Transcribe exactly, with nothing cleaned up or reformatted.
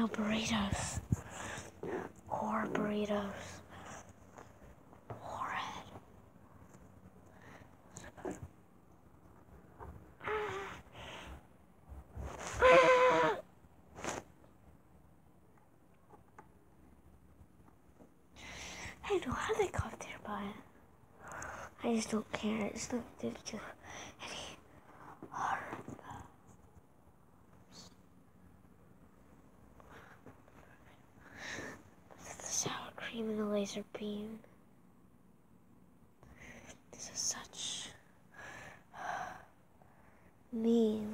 no burritos. Horror burritos. Horrid. I know how they got there, but I just don't care. It's not due to any horror. The sour cream and the laser beam. This is such mean.